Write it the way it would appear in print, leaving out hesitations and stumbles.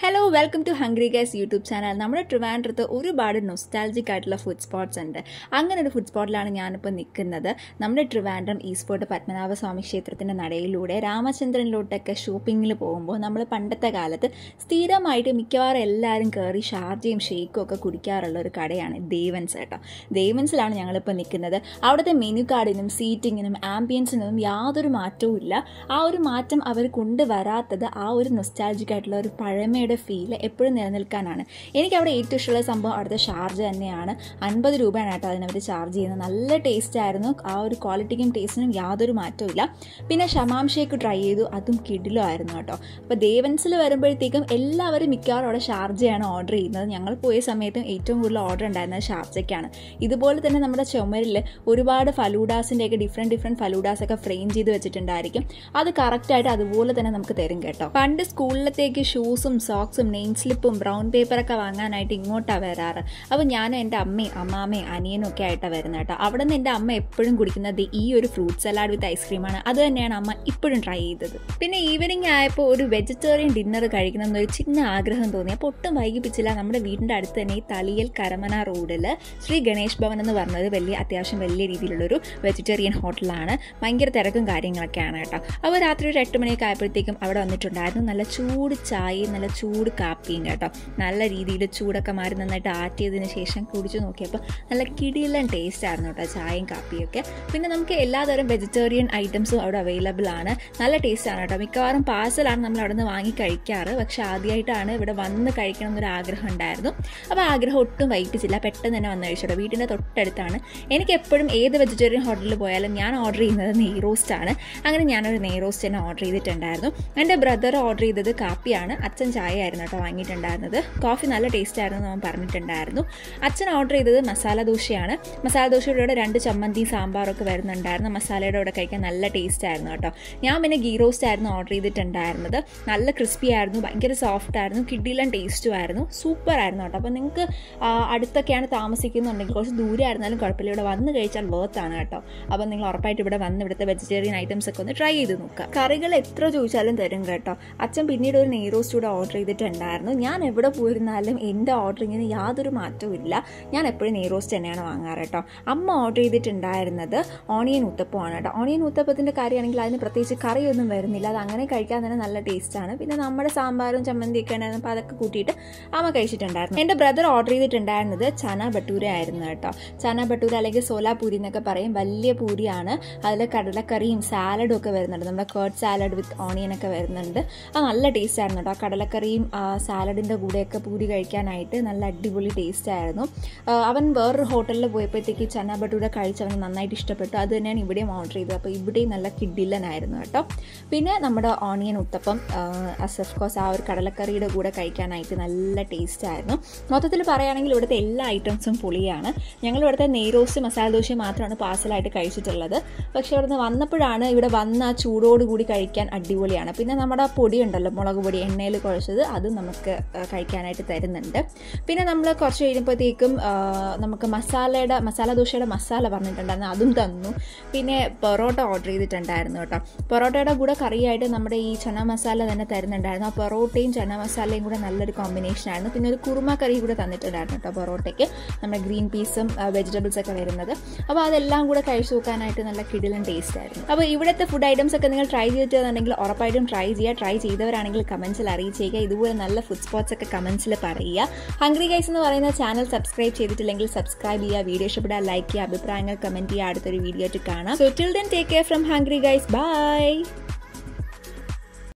Hello, welcome to Hungry Guys YouTube channel. നമ്മുടെ ട്രിവാൻഡ്രത്ത് ഒരുപാട് നൊസ്റ്റാൾജിക് ആയിട്ടുള്ള ഫുഡ് സ്പോട്ട്സ് ഉണ്ട്. അങ്ങനെ ഒരു ഫുഡ് സ്പോട്ടിലാണ് ഞാനിപ്പോൾ നിൽക്കുന്നത്. നമ്മുടെ ട്രിവാൻഡ്രം ഈസ്റ്റ് ഫോർട്ട് പത്മനാഭസ്വാമി ക്ഷേത്രത്തിൻ്റെ നടയിലൂടെ രാമചന്ദ്രനിലോട്ടൊക്കെ ഷോപ്പിങ്ങിൽ പോകുമ്പോൾ നമ്മൾ പണ്ടത്തെ കാലത്ത് സ്ഥിരമായിട്ട് മിക്കവാറും എല്ലാവരും കയറി ഷാർജയും ഷേക്കും ഒക്കെ കുടിക്കാറുള്ള ഒരു കടയാണ് ദേവൻസ് കേട്ടോ. ദേവൻസിലാണ് ഞങ്ങളിപ്പോൾ നിൽക്കുന്നത്. അവിടുത്തെ മെനു കാർഡിനും സീറ്റിങ്ങിനും ആംബിയൻസിനും യാതൊരു മാറ്റവും ഇല്ല. ആ ഒരു മാറ്റം അവർ കൊണ്ടുവരാത്തത് ആ ഒരു നൊസ്റ്റാൾജിക് ആയിട്ടുള്ള ഒരു പഴമയുടെ ഫീൽ എപ്പോഴും നിലനിൽക്കാനാണ്. എനിക്കവിടെ ഏറ്റവും ഇഷ്ടമുള്ള സംഭവം അവിടുത്തെ ഷാർജ തന്നെയാണ്. 50 രൂപയാണ് കേട്ടോ അതിനവർ ചാർജ് ചെയ്യുന്നത്. നല്ല ടേസ്റ്റ് ആയിരുന്നു. ആ ഒരു ക്വാളിറ്റിക്കും ടേസ്റ്റിനും യാതൊരു മാറ്റവും ഇല്ല. പിന്നെ ഷമാം ഷേക്ക് ട്രൈ ചെയ്തു, അതും കിടിലോ ആയിരുന്നു കേട്ടോ. അപ്പോൾ ദേവൻസിൽ വരുമ്പോഴത്തേക്കും എല്ലാവരും മിക്കവാറും അവിടെ ഷാർജയാണ് ഓർഡർ ചെയ്യുന്നത്. ഞങ്ങൾ പോയ സമയത്തും ഏറ്റവും കൂടുതൽ ഓർഡർ ഉണ്ടായിരുന്നത് ഷാർജയ്ക്കാണ്. ഇതുപോലെ തന്നെ നമ്മുടെ ചുമരിൽ ഒരുപാട് ഫലൂഡാസിൻ്റെയൊക്കെ ഡിഫറെൻറ്റ് ഫലൂഡാസൊക്കെ ഫ്രെയിം ചെയ്ത് വെച്ചിട്ടുണ്ടായിരിക്കും. അത് കറക്റ്റായിട്ട് അതുപോലെ തന്നെ നമുക്ക് തരും കേട്ടോ. പണ്ട് സ്കൂളിലത്തേക്ക് ഷൂസും സോക്സും നെയിം സ്ലിപ്പും ബ്രൗൺ പേപ്പറൊക്കെ വാങ്ങാനായിട്ട് ഇങ്ങോട്ടാണ് വരാറ്. അപ്പോൾ ഞാനും എൻ്റെ അമ്മയും അമ്മാമ്മയും അനിയനും ഒക്കെ ആയിട്ടാണ് വരുന്നത് കേട്ടോ. അവിടെ നിന്ന് എൻ്റെ അമ്മ എപ്പോഴും കുടിക്കുന്നത് ഈ ഒരു ഫ്രൂട്ട് സലാഡ് വിത്ത് ഐസ്ക്രീമാണ്. അത് തന്നെയാണ് അമ്മ ഇപ്പോഴും ട്രൈ ചെയ്തത്. പിന്നെ ഈവനിങ് ആയപ്പോൾ ഒരു വെജിറ്റേറിയൻ ഡിന്നർ കഴിക്കണമെന്നൊരു ചിന്ന ആഗ്രഹം തോന്നി. അപ്പോൾ ഒട്ടും വൈകിപ്പിച്ചില്ല. നമ്മുടെ വീടിൻ്റെ അടുത്ത് തന്നെ ഈ തളിയൽ കരമന റോഡിൽ ശ്രീ ഗണേഷ് ഭവൻ എന്ന് പറഞ്ഞത് അത്യാവശ്യം വലിയ രീതിയിലുള്ളൊരു വെജിറ്റേറിയൻ ഹോട്ടലാണ്. ഭയങ്കര തിരക്കും കാര്യങ്ങളൊക്കെയാണ് കേട്ടോ. അപ്പോൾ രാത്രി ഒരു 8 മണിയൊക്കെ ആയപ്പോഴത്തേക്കും അവിടെ വന്നിട്ടുണ്ടായിരുന്നു. നല്ല ചൂട് ചായയും നല്ല ചൂട് കാപ്പിയും കേട്ടോ. നല്ല രീതിയിൽ ചൂടൊക്കെ മാറി നന്നായിട്ട് ആറ്റിയതിന് ശേഷം കുടിച്ചു നോക്കിയപ്പോൾ നല്ല കിടിലൻ ടേസ്റ്റ് ആയിരുന്നു കേട്ടോ ചായയും കാപ്പിയൊക്കെ. പിന്നെ നമുക്ക് എല്ലാതരം വെജിറ്റേറിയൻ ഐറ്റംസും അവിടെ അവൈലബിൾ ആണ്. നല്ല ടേസ്റ്റ് ആണ് കേട്ടോ. മിക്കവാറും പാഴ്സലാണ് നമ്മൾ അവിടെ നിന്ന് വാങ്ങി കഴിക്കാറ്. പക്ഷേ ആദ്യമായിട്ടാണ് ഇവിടെ വന്ന് കഴിക്കണം എന്നൊരു ആഗ്രഹം ഉണ്ടായിരുന്നു. അപ്പോൾ ആഗ്രഹം ഒട്ടും വൈകിപ്പിച്ചില്ല. പെട്ടെന്ന് തന്നെ വന്ന് കഴിച്ചോട്ടോ. വീടിൻ്റെ തൊട്ടടുത്താണ്. എനിക്ക് എപ്പോഴും ഏത് വെജിറ്റേറിയൻ ഹോട്ടലിൽ പോയാലും ഞാൻ ഓർഡർ ചെയ്യുന്നത് നെയ് റോസ്റ്റ് ആണ്. അങ്ങനെ ഞാനൊരു നെയ് റോസ്റ്റ് തന്നെ ഓർഡർ ചെയ്തിട്ടുണ്ടായിരുന്നു. എൻ്റെ ബ്രദർ ഓർഡർ ചെയ്തത് കാപ്പിയാണ്. അച്ഛൻ ചായ ആയിരുന്നു കേട്ടോ വാങ്ങിയിട്ടുണ്ടായിരുന്നത്. കോഫി നല്ല ടേസ്റ്റ് ആയിരുന്നു എന്ന് അവൻ പറഞ്ഞിട്ടുണ്ടായിരുന്നു. അച്ഛൻ ഓർഡർ ചെയ്തത് മസാല ദോശയാണ്. മസാല ദോശയുടെ കൂടെ 2 ചമ്മന്തി സാമ്പാറൊക്കെ വരുന്നുണ്ടായിരുന്നു. മസാലയുടെ കൂടെ കഴിക്കാൻ നല്ല ടേസ്റ്റ് ആയിരുന്നു കേട്ടോ. ഞാൻ പിന്നെ ഗീ റോസ്റ്റ് ആയിരുന്നു ഓർഡർ ചെയ്തിട്ടുണ്ടായിരുന്നത്. നല്ല ക്രിസ്പി ആയിരുന്നു, ഭയങ്കര സോഫ്റ്റ് ആയിരുന്നു, കിടിലൻ ടേസ്റ്റും ആയിരുന്നു, സൂപ്പർ ആയിരുന്നു കേട്ടോ. അപ്പോൾ നിങ്ങൾക്ക് അടുത്തൊക്കെയാണ് താമസിക്കുന്നുണ്ടെങ്കിൽ കുറച്ച് ദൂരെ ആയിരുന്നാലും കുഴപ്പമില്ല, ഇവിടെ വന്ന് കഴിച്ചാൽ വേർത്താണ് കേട്ടോ. അപ്പോൾ നിങ്ങൾ ഉറപ്പായിട്ട് ഇവിടെ വന്ന് ഇവിടുത്തെ വെജിറ്റേറിയൻ ഐറ്റംസ് ഒക്കെ ഒന്ന് ട്രൈ ചെയ്ത് നോക്കുക. കറികൾ എത്ര ചോദിച്ചാലും തരും കേട്ടോ. അച്ഛൻ പിന്നീട് ഒരു നെയ് റോസ്റ്റ് കൂടെ ഓർഡർ ചെയ്തിട്ടുണ്ടായിരുന്നു. ഞാൻ എവിടെ പോയിരുന്നാലും എൻ്റെ ഓർഡറിങ്ങിന് യാതൊരു മാറ്റവും ഇല്ല. ഞാൻ എപ്പോഴും നെയ് റോസ്റ്റ് തന്നെയാണ് വാങ്ങാറ് കേട്ടോ. അമ്മ ഓർഡർ ചെയ്തിട്ടുണ്ടായിരുന്നത് ഓണിയൻ ഉത്തപ്പമാണ് കേട്ടോ. ഓണിയൻ ഉത്തപ്പത്തിൻ്റെ കാര്യമാണെങ്കിൽ അതിന് പ്രത്യേകിച്ച് കറിയൊന്നും വരുന്നില്ല. അത് അങ്ങനെ കഴിക്കാൻ തന്നെ നല്ല ടേസ്റ്റാണ്. പിന്നെ നമ്മുടെ സാമ്പാറും ചമ്മന്തിയൊക്കെ ഉണ്ടായിരുന്നു. അപ്പോൾ അതൊക്കെ കൂട്ടിയിട്ട് അമ്മ കഴിച്ചിട്ടുണ്ടായിരുന്നു. എൻ്റെ ബ്രദർ ഓർഡർ ചെയ്തിട്ടുണ്ടായിരുന്നത് ചന ഭട്ടൂര ആയിരുന്നു കേട്ടോ. ചന ഭട്ടൂര അല്ലെങ്കിൽ സോലാപൂരി എന്നൊക്കെ പറയും. വലിയ പൂരിയാണ്. അതിൽ കടലക്കറിയും സാലഡും ഒക്കെ വരുന്നുണ്ട്. നമ്മുടെ കേർഡ് സാലഡ് വിത്ത് ഓണിയൻ ഒക്കെ വരുന്നുണ്ട്. അത് നല്ല ടേസ്റ്റ് ആയിരുന്നു കേട്ടോ. കടലക്കറിയും സാലഡിൻ്റെ കൂടെയൊക്കെ പൂരി കഴിക്കാനായിട്ട് നല്ല അടിപൊളി ടേസ്റ്റ് ആയിരുന്നു. അവൻ വേറൊരു ഹോട്ടലിൽ പോയപ്പോഴത്തേക്ക് ചന ഭട്ടൂര കഴിച്ച് അവന് നന്നായിട്ട് ഇഷ്ടപ്പെട്ടു. അത് തന്നെയാണ് ഇവിടെയും ഓർഡർ ചെയ്തത്. അപ്പോൾ ഇവിടെയും നല്ല കിഡിലനായിരുന്നു കേട്ടോ. പിന്നെ നമ്മുടെ ഓണിയൻ ഉത്തപ്പം അസഫ്കോസ് ആ ഒരു കടലക്കറിയുടെ കൂടെ കഴിക്കാനായിട്ട് നല്ല ടേസ്റ്റ് ആയിരുന്നു. മൊത്തത്തിൽ പറയുകയാണെങ്കിൽ ഇവിടുത്തെ എല്ലാ ഐറ്റംസും പൊളിയാണ്. ഞങ്ങൾ ഇവിടുത്തെ നെയ് റോസ്റ്റ് മസാല ദോശ മാത്രമാണ് പാർസലായിട്ട് കഴിച്ചിട്ടുള്ളത്. പക്ഷേ ഇവിടുന്ന് വന്നപ്പോഴാണ് ഇവിടെ വന്ന് ആ ചൂടോടുകൂടി കഴിക്കാൻ അടിപൊളിയാണ്. പിന്നെ നമ്മുടെ പൊടി ഉണ്ടല്ലോ, മുളക് പൊടി എണ്ണയിൽ കുഴച്ചത്, അതും നമുക്ക് കഴിക്കാനായിട്ട് തരുന്നുണ്ട്. പിന്നെ നമ്മൾ കുറച്ച് കഴിയുമ്പോഴത്തേക്കും നമുക്ക് മസാല ദോശയുടെ മസാല പറഞ്ഞിട്ടുണ്ടായിരുന്നു, അതും തന്നു. പിന്നെ പൊറോട്ട ഓർഡർ ചെയ്തിട്ടുണ്ടായിരുന്നു കേട്ടോ. പൊറോട്ടയുടെ കൂടെ കറിയായിട്ട് നമ്മുടെ ഈ ചന മസാല തന്നെ തരുന്നുണ്ടായിരുന്നു. ആ പൊറോട്ടയും ചന മസാലയും കൂടെ നല്ലൊരു കോമ്പിനേഷൻ ആയിരുന്നു. പിന്നെ ഒരു കുറുമ കറി കൂടെ തന്നിട്ടുണ്ടായിരുന്നു കേട്ടോ പൊറോട്ടയ്ക്ക്. നമ്മുടെ ഗ്രീൻ പീസും വെജിറ്റബിൾസ് ഒക്കെ വരുന്നത്. അപ്പോൾ അതെല്ലാം കൂടെ കഴിച്ചു നോക്കാനായിട്ട് നല്ല കിടിലൻ ടേസ്റ്റ് ആയിരുന്നു. അപ്പോൾ ഇവിടുത്തെ ഫുഡ് ഐറ്റംസ് ഒക്കെ നിങ്ങൾ ട്രൈ ചെയ്തിട്ടുണ്ടെങ്കിൽ ഉറപ്പായിട്ടും ട്രൈ ചെയ്യുക. ട്രൈ ചെയ്തവരാണെങ്കിൽ കമൻസിൽ അറിയിച്ചേക്കുക. ഇതുപോലെ നല്ല ഫുഡ് സ്പോട്ട്സ് ഒക്കെ കമൻസിൽ പറയുക. ഹംഗ്രി ഗൈസ് എന്ന് പറയുന്ന ചാനൽ സബ്സ്ക്രൈബ് ചെയ്തിട്ടില്ലെങ്കിൽ സബ്സ്ക്രൈബ് ചെയ്യുക. വീഡിയോ ഇഷ്ടപ്പെട്ടാൽ ലൈക്ക് ചെയ്യുക. അഭിപ്രായങ്ങൾ കമന്റ് ചെയ്യുക. അടുത്തൊരു വീഡിയോ ആയിട്ട് കാണാം. So till then take care from hungry guys. By.